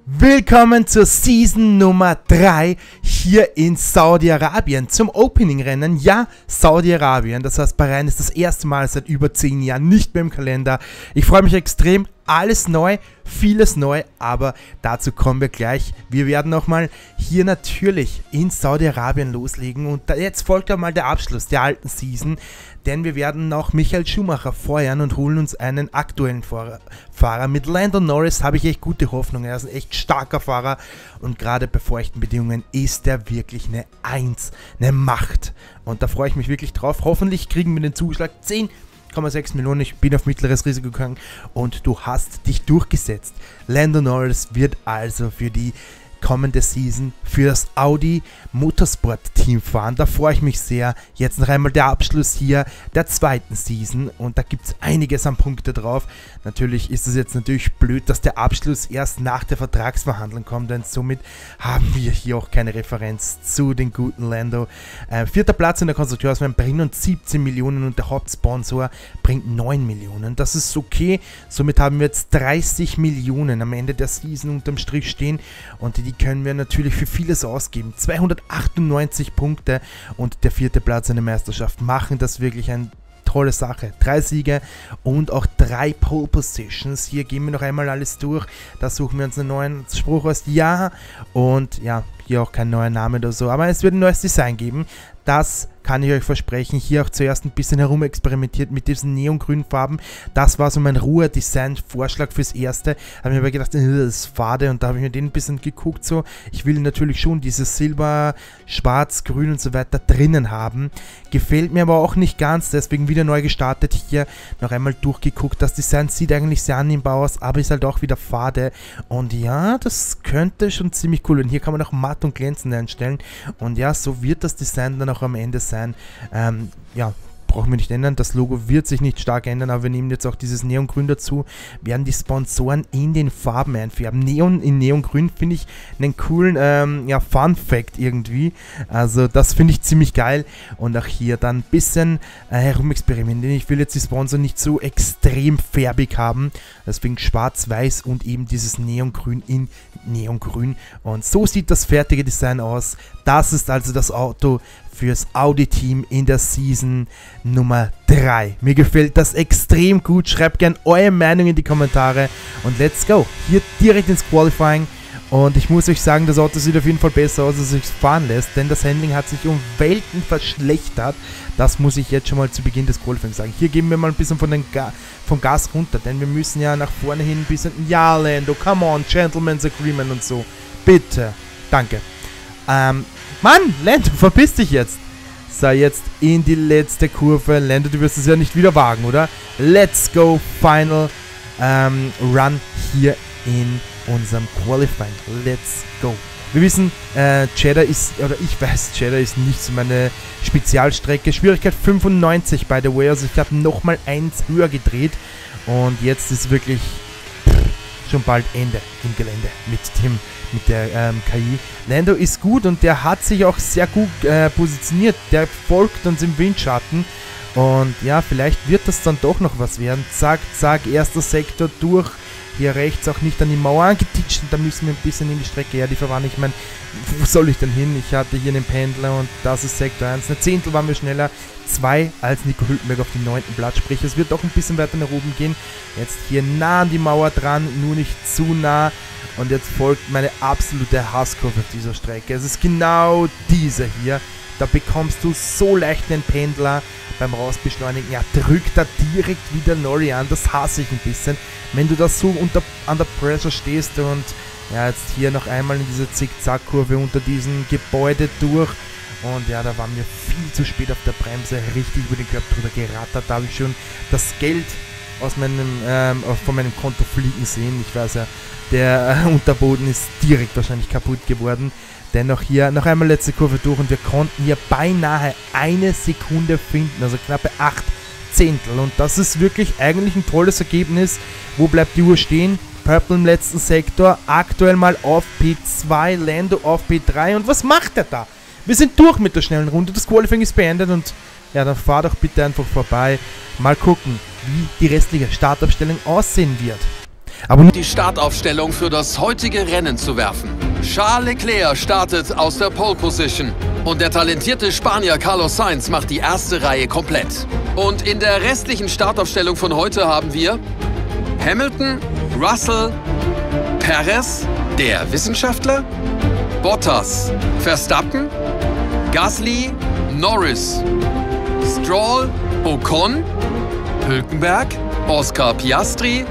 Willkommen zur Season Nummer 3 hier in Saudi-Arabien zum Opening-Rennen. Ja, Saudi-Arabien, das heißt Bahrain ist das erste Mal seit über 10 Jahren nicht mehr im Kalender. Ich freue mich extrem, alles neu, vieles neu, aber dazu kommen wir gleich. Wir werden nochmal hier natürlich in Saudi-Arabien loslegen und jetzt folgt einmal der Abschluss der alten Season, denn wir werden noch Michael Schumacher feuern und holen uns einen aktuellen Fahrer. Mit Lando Norris habe ich echt gute Hoffnung, er ist ein echt starker Fahrer und gerade bei feuchten Bedingungen ist er wirklich eine Eins, eine Macht und da freue ich mich wirklich drauf. Hoffentlich kriegen wir den Zuschlag 10,6 Millionen, ich bin auf mittleres Risiko gegangen und du hast dich durchgesetzt. Lando Norris wird also für die kommende Season für das Audi Motorsport Team fahren. Da freue ich mich sehr. Jetzt noch einmal der Abschluss hier der zweiten Season und da gibt es einiges an Punkte drauf. Natürlich ist es jetzt natürlich blöd, dass der Abschluss erst nach der Vertragsverhandlung kommt, denn somit haben wir hier auch keine Referenz zu den guten Lando. Vierter Platz in der Konstrukteurswahl bringt uns 17 Millionen und der Hauptsponsor bringt 9 Millionen. Das ist okay. Somit haben wir jetzt 30 Millionen am Ende der Season unterm Strich stehen und die können wir natürlich für vieles ausgeben. 298 Punkte und der vierte Platz in der Meisterschaft machen das wirklich eine tolle Sache. 3 Siege und auch 3 Pole Positions. Hier gehen wir noch einmal alles durch. Da suchen wir uns einen neuen Spruch aus. Ja, und ja, hier auch kein neuer Name oder so. Aber es wird ein neues Design geben. Das kann ich euch versprechen. Hier auch zuerst ein bisschen herumexperimentiert mit diesen neongrünen Farben. Das war so mein Ruhr-Design-Vorschlag fürs Erste. Habe mir aber gedacht, das ist fade und da habe ich mir den ein bisschen geguckt. So. Ich will natürlich schon dieses Silber, Schwarz, Grün und so weiter drinnen haben. Gefällt mir aber auch nicht ganz, deswegen wieder neu gestartet. Hier noch einmal durchgeguckt. Das Design sieht eigentlich sehr annehmbar aus, aber ist halt auch wieder fade. Und ja, das könnte schon ziemlich cool werden. Hier kann man auch matt und glänzend einstellen. Und ja, so wird das Design dann auch am Ende sein. Ja, brauchen wir nicht ändern. Das Logo wird sich nicht stark ändern, aber wir nehmen jetzt auch dieses Neongrün dazu. Werden die Sponsoren in den Farben einfärben. Neon in Neongrün finde ich einen coolen ja, Fun-Fact irgendwie. Also das finde ich ziemlich geil. Und auch hier dann ein bisschen herumexperimentieren. Ich will jetzt die Sponsoren nicht so extrem färbig haben. Deswegen schwarz-weiß und eben dieses Neongrün in Neongrün. Und so sieht das fertige Design aus. Das ist also das Auto fürs Audi-Team in der Season Nummer 3. Mir gefällt das extrem gut. Schreibt gerne eure Meinung in die Kommentare und let's go. Hier direkt ins Qualifying. Und ich muss euch sagen, das Auto sieht auf jeden Fall besser aus, als es sich fahren lässt, denn das Handling hat sich um Welten verschlechtert. Das muss ich jetzt schon mal zu Beginn des Qualifyings sagen. Hier geben wir mal ein bisschen vom Gas runter, denn wir müssen ja nach vorne hin ein bisschen... Ja, Lando, come on, Gentleman's Agreement und so. Bitte. Danke. Mann, Lando, verpiss dich jetzt. So, jetzt in die letzte Kurve. Lando, du wirst es ja nicht wieder wagen, oder? Let's go, Final Run hier in unserem Qualifying. Let's go. Wir wissen, Jeddah ist, oder ich weiß, Jeddah ist nicht so meine Spezialstrecke. Schwierigkeit 95, by the way. Also ich habe nochmal 1 höher gedreht. Und jetzt ist wirklich schon bald Ende im Gelände mit der KI. Lando ist gut und der hat sich auch sehr gut positioniert. Der folgt uns im Windschatten. Und ja, vielleicht wird das dann doch noch was werden. Zack, zack, erster Sektor durch. Hier rechts auch nicht an die Mauer angetitscht. Und da müssen wir ein bisschen in die Strecke. Ja, die verwandeln. Ich meine, wo soll ich denn hin? Ich hatte hier einen Pendler und das ist Sektor 1. Eine Zehntel waren wir schneller. 2 als Nico Hülkenberg auf dem 9. Platz. Sprich, es wird doch ein bisschen weiter nach oben gehen. Jetzt hier nah an die Mauer dran, nur nicht zu nah. Und jetzt folgt meine absolute Hasskurve auf dieser Strecke. Es ist genau diese hier. Da bekommst du so leicht einen Pendler beim Rausbeschleunigen. Ja, drückt da direkt wieder Lorry an. Das hasse ich ein bisschen. Wenn du da so under pressure stehst und ja, jetzt hier noch einmal in diese Zickzack-Kurve unter diesem Gebäude durch. Und ja, da waren wir viel zu spät auf der Bremse. Richtig über den Körper drüber gerattert. Da habe ich schon das Geld aus von meinem Konto fliegen sehen. Ich weiß ja, der Unterboden ist direkt wahrscheinlich kaputt geworden. Dennoch hier noch einmal letzte Kurve durch und wir konnten hier beinahe 1 Sekunde finden, also knappe 8 Zehntel. Und das ist wirklich eigentlich ein tolles Ergebnis. Wo bleibt die Uhr stehen? Purple im letzten Sektor, aktuell mal auf P2, Lando auf P3. Und was macht er da? Wir sind durch mit der schnellen Runde, das Qualifying ist beendet und ja, dann fahr doch bitte einfach vorbei. Mal gucken, wie die restliche Startaufstellung aussehen wird. Aber die Startaufstellung für das heutige Rennen zu werfen. Charles Leclerc startet aus der Pole Position und der talentierte Spanier Carlos Sainz macht die erste Reihe komplett. Und in der restlichen Startaufstellung von heute haben wir Hamilton, Russell, Perez, der Wissenschaftler, Bottas, Verstappen, Gasly, Norris, Stroll, Ocon, Hülkenberg, Oscar Piastri,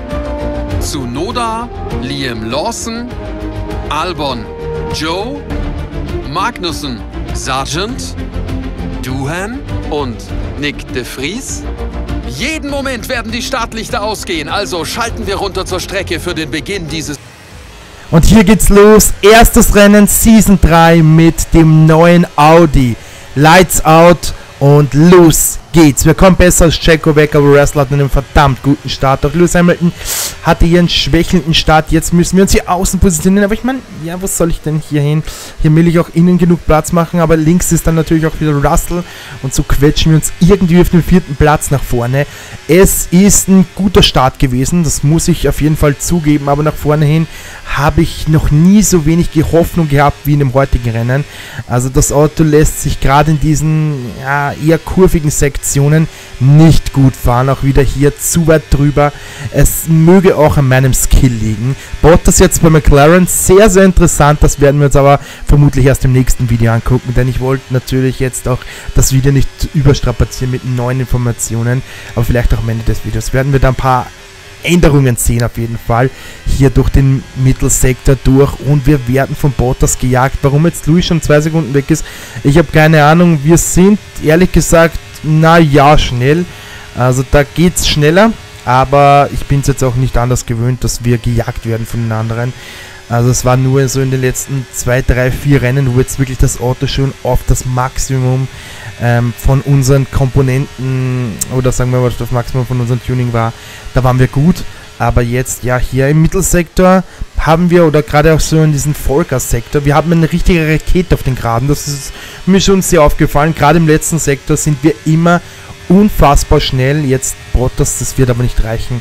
Tsunoda, Liam Lawson, Albon, Joe, Magnussen, Sargent, Doohan und Nick de Vries. Jeden Moment werden die Startlichter ausgehen, also schalten wir runter zur Strecke für den Beginn dieses... Und hier geht's los. Erstes Rennen Season 3 mit dem neuen Audi. Lights out und los geht's. Wir kommen besser als Checo weg, aber Russell hat einen verdammt guten Start. Auch Lewis Hamilton hatte hier einen schwächelnden Start. Jetzt müssen wir uns hier außen positionieren. Aber ich meine, ja, was soll ich denn hier hin? Hier will ich auch innen genug Platz machen. Aber links ist dann natürlich auch wieder Russell. Und so quetschen wir uns irgendwie auf den 4. Platz nach vorne. Es ist ein guter Start gewesen. Das muss ich auf jeden Fall zugeben. Aber nach vorne hin habe ich noch nie so wenig Hoffnung gehabt wie in dem heutigen Rennen. Also das Auto lässt sich gerade in diesen ja, eher kurvigen Sektionen nicht gut fahren. Auch wieder hier zu weit drüber. Es möge auch an meinem Skill liegen. Bottas jetzt bei McLaren, sehr, sehr interessant. Das werden wir uns aber vermutlich erst im nächsten Video angucken, denn ich wollte natürlich jetzt auch das Video nicht überstrapazieren mit neuen Informationen, aber vielleicht auch am Ende des Videos werden wir da ein paar Änderungen sehen auf jeden Fall. Hier durch den Mittelsektor durch und wir werden von Bottas gejagt. Warum jetzt Lewis schon 2 Sekunden weg ist, ich habe keine Ahnung. Wir sind ehrlich gesagt, naja, schnell. Also da geht es schneller, aber ich bin es jetzt auch nicht anders gewöhnt, dass wir gejagt werden von den anderen. Also es war nur so in den letzten 2, 3, 4 Rennen, wo jetzt wirklich das Auto schon auf das Maximum von unseren Komponenten oder sagen wir mal das Maximum von unserem Tuning war. Da waren wir gut, aber jetzt ja hier im Mittelsektor haben wir, oder gerade auch so in diesem Vollgas-Sektor, wir haben eine richtige Rakete auf den Geraden. Das ist mir schon sehr aufgefallen. Gerade im letzten Sektor sind wir immer unfassbar schnell. Jetzt Bottas, das wird aber nicht reichen.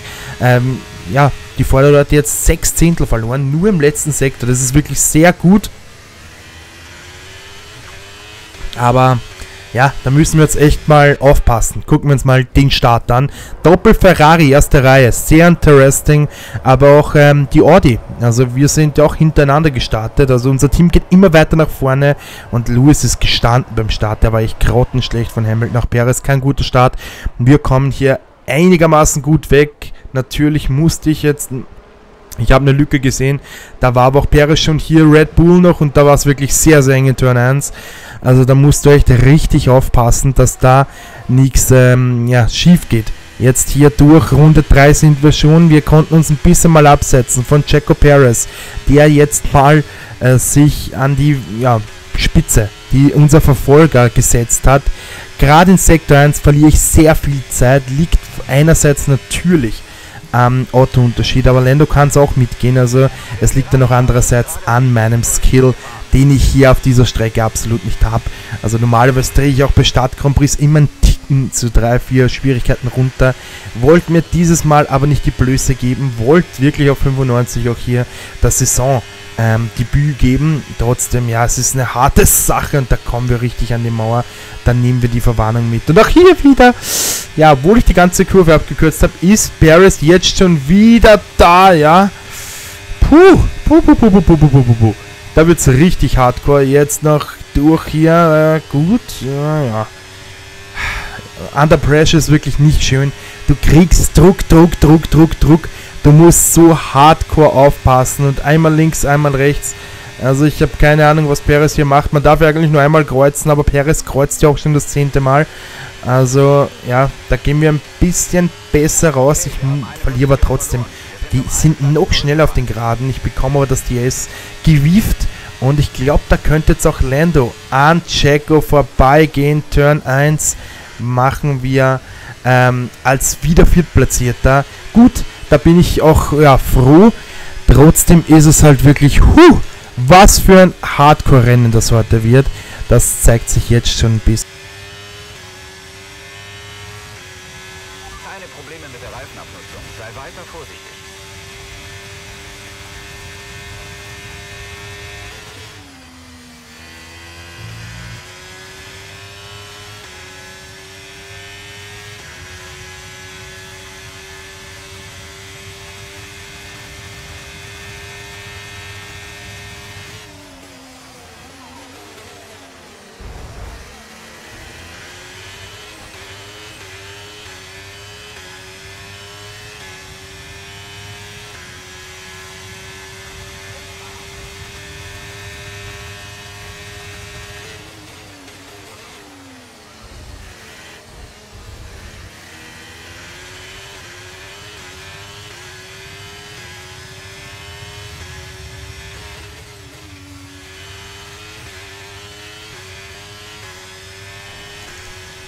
Ja, die Vorderrad hat jetzt 6 Zehntel verloren, nur im letzten Sektor. Das ist wirklich sehr gut. Aber ja, da müssen wir jetzt echt mal aufpassen. Gucken wir uns mal den Start an. Doppel Ferrari, erste Reihe, sehr interesting. Aber auch die Audi. Also wir sind auch hintereinander gestartet. Also unser Team geht immer weiter nach vorne. Und Lewis ist gestanden beim Start. Der war echt grottenschlecht von Hamilton nach Perez. Kein guter Start. Wir kommen hier einigermaßen gut weg. Natürlich musste ich jetzt... Ich habe eine Lücke gesehen, da war aber auch Perez schon hier, Red Bull noch und da war es wirklich sehr, sehr eng in Turn 1. Also da musst du echt richtig aufpassen, dass da nichts ja, schief geht. Jetzt hier durch Runde 3 sind wir schon, wir konnten uns ein bisschen mal absetzen von Checo Perez, der jetzt mal sich an die Spitze, die unser Verfolger gesetzt hat. Gerade in Sektor 1 verliere ich sehr viel Zeit, liegt einerseits natürlich am Autounterschied, aber Lando kann es auch mitgehen, also es liegt dann auch andererseits an meinem Skill, den ich hier auf dieser Strecke absolut nicht habe. Also normalerweise drehe ich auch bei Start Grand Prix immer einen Ticken zu 3, 4 Schwierigkeiten runter, wollte mir dieses Mal aber nicht die Blöße geben, wollte wirklich auf 95 auch hier das Saison Debüt geben. Trotzdem, ja, es ist eine harte Sache und da kommen wir richtig an die Mauer. Dann nehmen wir die Verwarnung mit. Und auch hier wieder, ja, obwohl ich die ganze Kurve abgekürzt habe, ist Perez jetzt schon wieder da, ja. Da wird es richtig hardcore. Jetzt noch durch hier, gut, ja. Under Pressure ist wirklich nicht schön. Du kriegst Druck. Du musst so hardcore aufpassen und einmal links, einmal rechts. Also ich habe keine Ahnung, was Perez hier macht. Man darf ja eigentlich nur einmal kreuzen, aber Perez kreuzt ja auch schon das 10. Mal. Also ja, da gehen wir ein bisschen besser raus. Ich verliere aber trotzdem. Die sind noch schneller auf den Geraden. Ich bekomme aber das DS gewieft. Und ich glaube, da könnte jetzt auch Lando an Checo vorbeigehen. Turn 1 machen wir als wieder Viertplatzierter. Gut, da bin ich auch froh. Trotzdem ist es halt wirklich, was für ein Hardcore-Rennen das heute wird. Das zeigt sich jetzt schon ein bisschen. Keine Probleme mit der Reifenabnutzung. Sei weiter vorsichtig.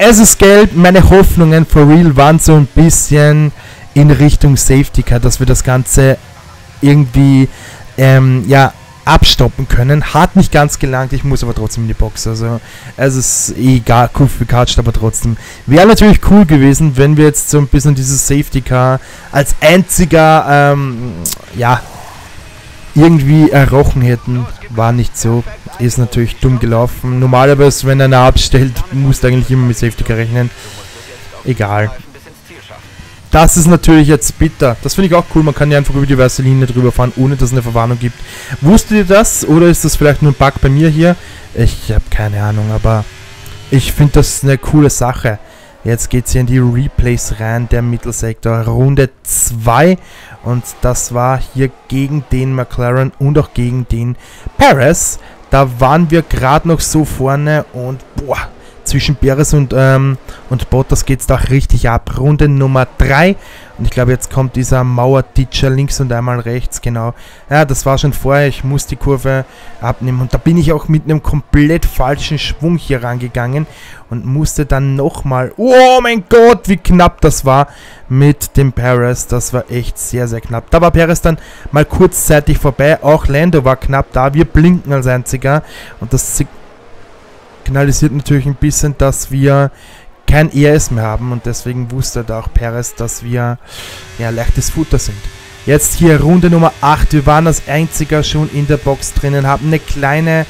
es ist gelb. Meine Hoffnungen for real waren so ein bisschen in Richtung Safety Car, dass wir das Ganze irgendwie abstoppen können. Hat nicht ganz gelangt, ich muss aber trotzdem in die Box. Also es ist egal, cool gekatscht, aber trotzdem. Wäre natürlich cool gewesen, wenn wir jetzt so ein bisschen dieses Safety Car als einziger irgendwie errochen hätten. War nicht so. Ist natürlich dumm gelaufen. Normalerweise, wenn einer abstellt, musst du eigentlich immer mit Safety Car rechnen. Egal. Das ist natürlich jetzt bitter. Das finde ich auch cool. Man kann ja einfach über die weiße Linie drüber fahren, ohne dass es eine Verwarnung gibt. Wusstet ihr das? Oder ist das vielleicht nur ein Bug bei mir hier? Ich habe keine Ahnung, aber ich finde das eine coole Sache. Jetzt geht es hier in die Replays rein, der Mittelsektor, Runde 2. Und das war hier gegen den McLaren und auch gegen den Perez. Da waren wir gerade noch so vorne und boah, zwischen Perez und Bottas geht es da richtig ab. Runde Nummer 3. Und ich glaube, jetzt kommt dieser Mauerditscher links und einmal rechts, genau. Ja, das war schon vorher. Ich muss die Kurve abnehmen. Und da bin ich auch mit einem komplett falschen Schwung hier rangegangen. Und musste dann nochmal... Oh mein Gott, wie knapp das war mit dem Perez. Das war echt sehr, sehr knapp. Da war Perez dann mal kurzzeitig vorbei. Auch Lando war knapp da. Wir blinken als einziger. Und das signalisiert natürlich ein bisschen, dass wir kein ERS mehr haben und deswegen wusste da auch Perez, dass wir leichtes Futter sind. Jetzt hier Runde Nummer 8, wir waren als einziger schon in der Box drinnen, haben eine kleine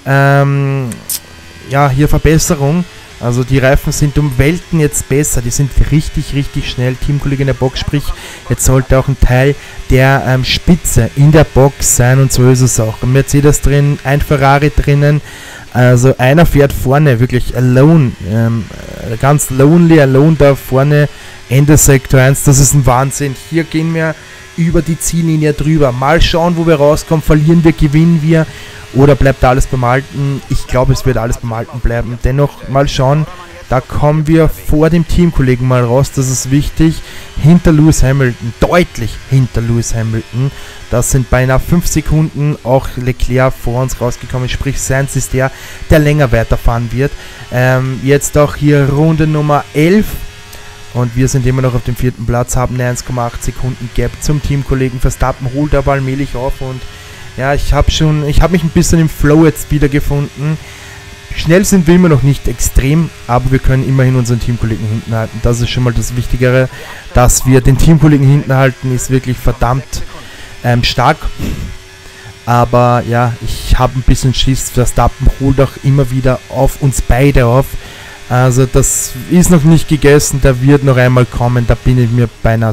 hier Verbesserung, also die Reifen sind um Welten jetzt besser, die sind richtig, richtig schnell, Teamkollege in der Box, sprich, jetzt sollte auch ein Teil der Spitze in der Box sein und so ist es auch. Ein Mercedes drin, ein Ferrari drinnen. Also einer fährt vorne, wirklich alone, ganz lonely, alone da vorne, Ende Sektor 1, das ist ein Wahnsinn. Hier gehen wir über die Ziellinie drüber. Mal schauen, wo wir rauskommen, verlieren wir, gewinnen wir oder bleibt alles beim Alten. Ich glaube, es wird alles beim Alten bleiben. Dennoch mal schauen, da kommen wir vor dem Teamkollegen mal raus, das ist wichtig. Hinter Lewis Hamilton, deutlich hinter Lewis Hamilton. Das sind beinahe 5 Sekunden, auch Leclerc vor uns rausgekommen, sprich Sainz ist der länger weiterfahren wird. Jetzt auch hier Runde Nummer 11 und wir sind immer noch auf dem 4. Platz, haben eine 1,8 Sekunden Gap zum Teamkollegen. Verstappen holt aber allmählich auf und ja, ich habe mich ein bisschen im Flow jetzt wieder gefunden. Schnell sind wir immer noch nicht extrem, aber wir können immerhin unseren Teamkollegen hinten halten. Das ist schon mal das Wichtigere, dass wir den Teamkollegen hinten halten, ist wirklich verdammt stark. Aber ja, ich habe ein bisschen Schiss, Verstappen holt auch immer wieder auf uns beide auf. Also das ist noch nicht gegessen, der wird noch einmal kommen, da bin ich mir beinahe.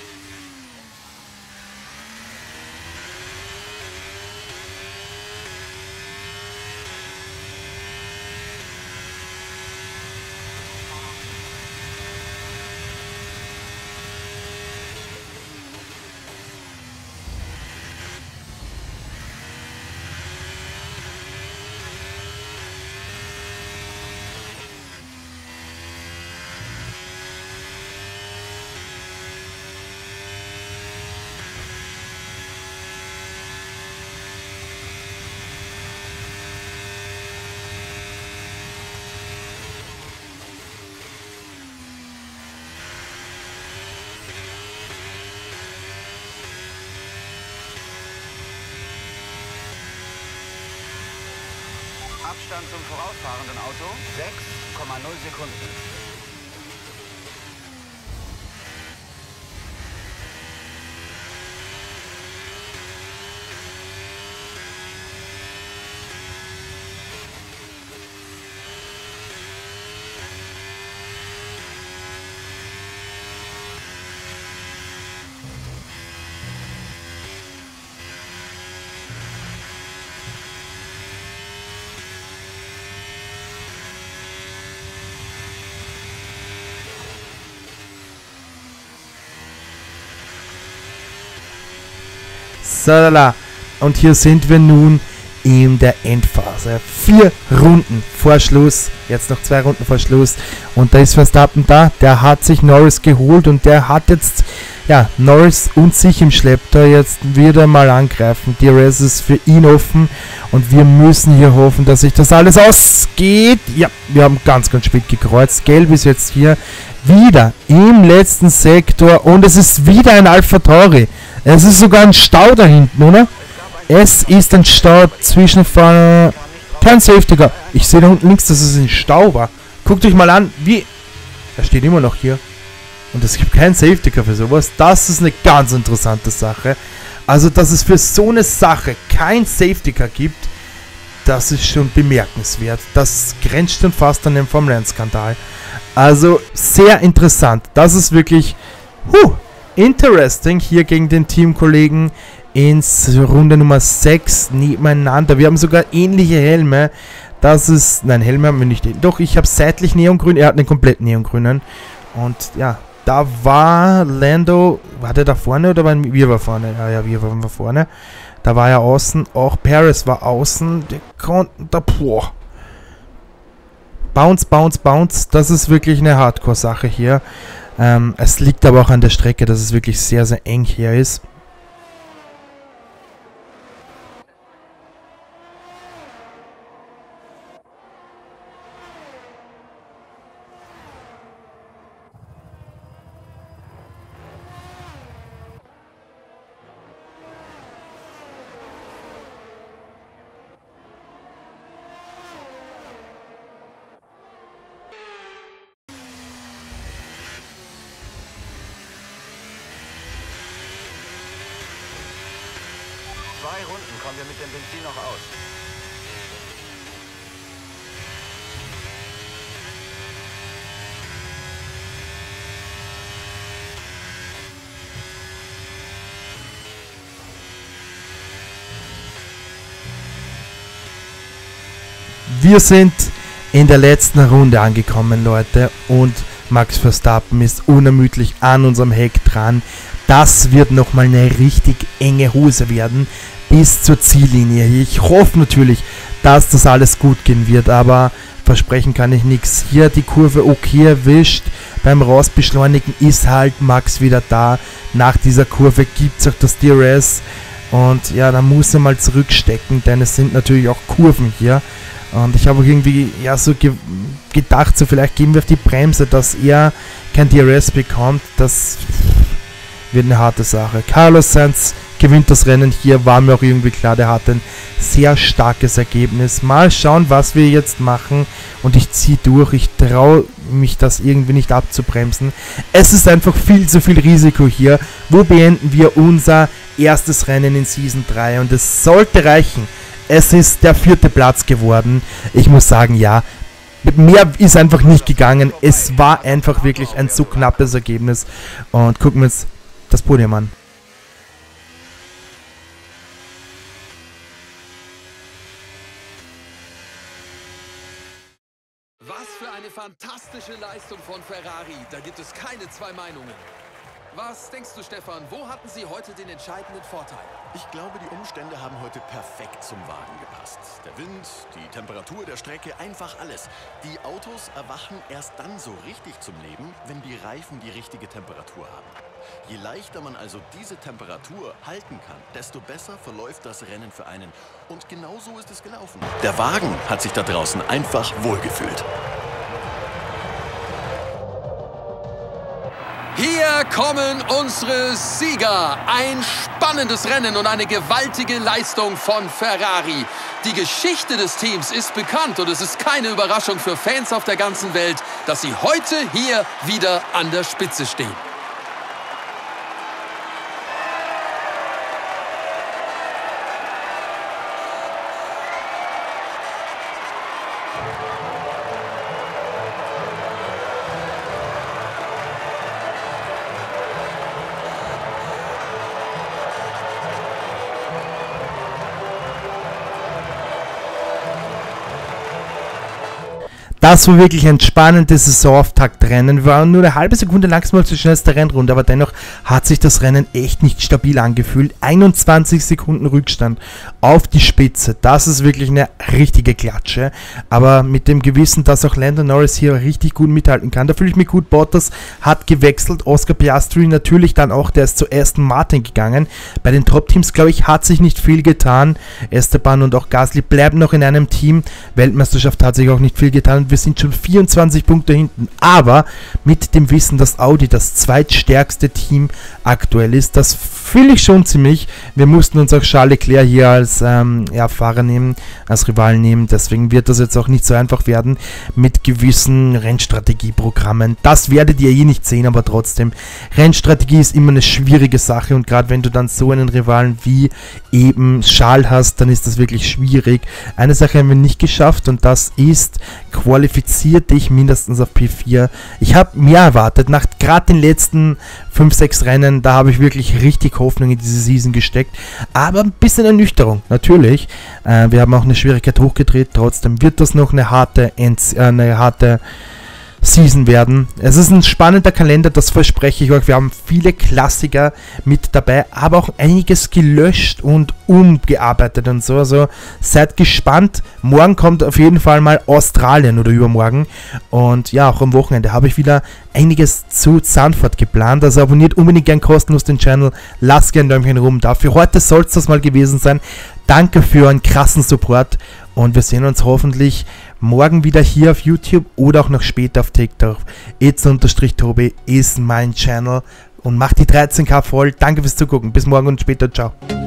Abstand zum vorausfahrenden Auto 6,0 Sekunden. Salala. Und hier sind wir nun in der Endphase. 4 Runden vor Schluss. Jetzt noch 2 Runden vor Schluss. Und da ist Verstappen da. Der hat sich Norris geholt und der hat jetzt ja, Norris und sich im Schlepptau jetzt wieder mal angreifen. DRS ist für ihn offen und wir müssen hier hoffen, dass sich das alles ausgeht. Ja, wir haben ganz, ganz spät gekreuzt. Gelb ist jetzt hier wieder im letzten Sektor und es ist wieder ein Alpha Tauri. Es ist sogar ein Stau da hinten, oder? Es ist ein Stau zwischen kein Safety Car. Ich sehe da unten links, dass es ein Stau war. Guckt euch mal an, wie... Er steht immer noch hier. Und es gibt kein Safety Car für sowas. Das ist eine ganz interessante Sache. Also, dass es für so eine Sache kein Safety Car gibt, das ist schon bemerkenswert. Das grenzt schon fast an den Formel 1 Skandal. Also, sehr interessant. Das ist wirklich interesting hier gegen den Teamkollegen ins Runde Nummer 6 nebeneinander. Wir haben sogar ähnliche Helme. Das ist... Nein, Helme haben wir nicht. Doch, ich habe seitlich neongrün. Er hat einen komplett neongrünen. Und ja, da war Lando... War der da vorne oder waren wir vorne? Ja, wir waren vorne. Da war er außen. Auch Perez war außen. Der konnten da... Boah. Bounce, bounce, bounce. Das ist wirklich eine Hardcore-Sache hier. Es liegt aber auch an der Strecke, dass es wirklich sehr, sehr eng hier ist. Zwei Runden kommen wir mit dem Benzin noch aus. Wir sind in der letzten Runde angekommen, Leute, und Max Verstappen ist unermüdlich an unserem Heck dran. Das wird nochmal eine richtig enge Hose werden bis zur Ziellinie. Ich hoffe natürlich, dass das alles gut gehen wird, aber versprechen kann ich nichts. Hier die Kurve okay erwischt. Beim Rausbeschleunigen ist halt Max wieder da. Nach dieser Kurve gibt es auch das DRS. Und ja, da muss er mal zurückstecken, denn es sind natürlich auch Kurven hier. Und ich habe auch irgendwie ja so gedacht, so vielleicht geben wir auf die Bremse, dass er kein DRS bekommt. Das wird eine harte Sache. Carlos Sainz gewinnt das Rennen hier, war mir auch irgendwie klar, der hat ein sehr starkes Ergebnis. Mal schauen, was wir jetzt machen, und ich ziehe durch, ich traue mich das irgendwie nicht abzubremsen. Es ist einfach viel zu viel Risiko hier. Wo beenden wir unser erstes Rennen in Season 3? Und es sollte reichen. Es ist der 4. Platz geworden. Ich muss sagen, ja, mehr ist einfach nicht gegangen. Es war einfach wirklich ein so knappes Ergebnis. Und gucken wir uns das Podium an. Was für eine fantastische Leistung von Ferrari. Da gibt es keine zwei Meinungen. Was denkst du, Stefan? Wo hatten sie heute den entscheidenden Vorteil? Ich glaube, die Umstände haben heute perfekt zum Wagen gepasst. Der Wind, die Temperatur der Strecke, einfach alles. Die Autos erwachen erst dann so richtig zum Leben, wenn die Reifen die richtige Temperatur haben. Je leichter man also diese Temperatur halten kann, desto besser verläuft das Rennen für einen. Und genau so ist es gelaufen. Der Wagen hat sich da draußen einfach wohlgefühlt. Hier kommen unsere Sieger. Ein spannendes Rennen und eine gewaltige Leistung von Ferrari. Die Geschichte des Teams ist bekannt und es ist keine Überraschung für Fans auf der ganzen Welt, dass sie heute hier wieder an der Spitze stehen. Das war wirklich ein spannendes Saisonauftaktrennen. Wir waren nur eine halbe Sekunde langsam als die schnellste Rennrunde, aber dennoch hat sich das Rennen echt nicht stabil angefühlt. 21 Sekunden Rückstand auf die Spitze. Das ist wirklich eine richtige Klatsche. Aber mit dem Gewissen, dass auch Lando Norris hier richtig gut mithalten kann, da fühle ich mich gut. Bottas hat gewechselt. Oscar Piastri natürlich dann auch, der ist zu Aston Martin gegangen. Bei den Top-Teams, glaube ich, hat sich nicht viel getan. Esteban und auch Gasly bleiben noch in einem Team. Weltmeisterschaft hat sich auch nicht viel getan. Wir sind schon 24 Punkte hinten, aber mit dem Wissen, dass Audi das zweitstärkste Team aktuell ist, das fühle ich schon ziemlich. Wir mussten uns auch Charles Leclerc hier als Fahrer nehmen, als Rivalen nehmen, deswegen wird das jetzt auch nicht so einfach werden mit gewissen Rennstrategieprogrammen. Das werdet ihr nicht sehen, aber trotzdem, Rennstrategie ist immer eine schwierige Sache und gerade wenn du dann so einen Rivalen wie eben Charles hast, dann ist das wirklich schwierig. Eine Sache haben wir nicht geschafft und das ist, qualifiziert dich mindestens auf P4. Ich habe mehr erwartet, nach gerade den letzten 5-6 Rennen, da habe ich wirklich richtig Hoffnung in diese Season gesteckt, aber ein bisschen Ernüchterung, natürlich. Wir haben auch eine Schwierigkeit hochgedreht, trotzdem wird das noch eine harte Season werden. Es ist ein spannender Kalender, das verspreche ich euch. Wir haben viele Klassiker mit dabei, aber auch einiges gelöscht und umgearbeitet und so. Also seid gespannt. Morgen kommt auf jeden Fall mal Australien oder übermorgen. Und ja, auch am Wochenende habe ich wieder einiges zu Zandvoort geplant. Also abonniert unbedingt gern kostenlos den Channel. Lasst gerne ein Däumchen rum da. Für heute soll es das mal gewesen sein. Danke für euren krassen Support. Und wir sehen uns hoffentlich morgen wieder hier auf YouTube oder auch noch später auf TikTok. Itz_Tobi ist mein Channel und macht die 13.000 voll. Danke fürs Zugucken. Bis morgen und später. Ciao.